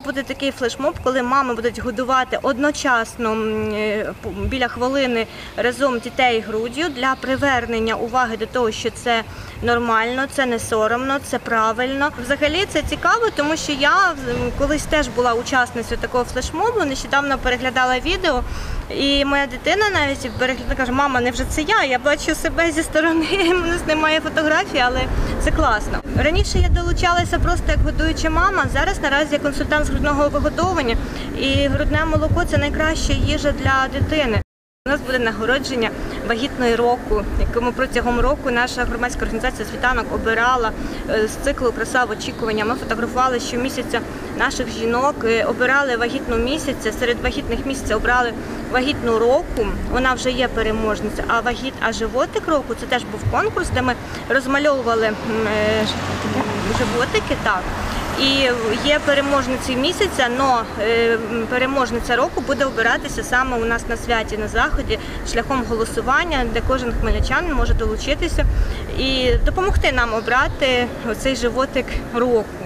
Буде такий флешмоб, коли мами будуть годувати одночасно біля хвилини разом дітей груддю для привернення уваги до того, що це нормально, це не соромно, це правильно. Взагалі це цікаво, тому що я колись теж була учасницею такого флешмобу, нещодавно переглядала відео, і моя дитина навіть каже: мама, невже це я бачу себе зі сторони, у нас немає фотографій, але це класно. Раніше я долучалася просто як годуюча мама, зараз наразі я консультант з грудного вигодовування, і грудне молоко – це найкраща їжа для дитини. У нас буде нагородження вагітної року, якому протягом року наша громадська організація «Світанок» обирала з циклу «Краса в очікуванні». Ми фотографували щомісяця наших жінок, обирали вагітну місяця, серед вагітних місяців обрали вагітну року, вона вже є переможниця, а животик року – це теж був конкурс, де ми розмальовували животики, так. І є переможницею місяця, але переможниця року буде обиратися саме у нас на святі, на заході, шляхом голосування, де кожен хмельничанин може долучитися і допомогти нам обрати цей животик року.